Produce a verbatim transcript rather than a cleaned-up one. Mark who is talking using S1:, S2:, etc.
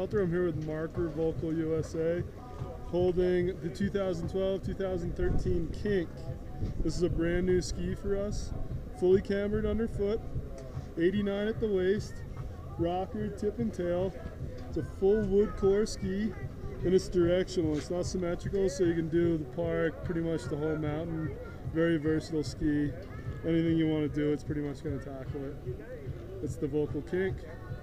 S1: Walter. I'm here with Marker, Volkl U S A, holding the two thousand twelve two thousand thirteen Kink. This is a brand new ski for us, fully cambered underfoot, eighty-nine at the waist, rocker, tip and tail. It's a full wood core ski, and it's directional. It's not symmetrical, so you can do the park, pretty much the whole mountain. Very versatile ski. Anything you want to do, it's pretty much going to tackle it. It's the Volkl Kink.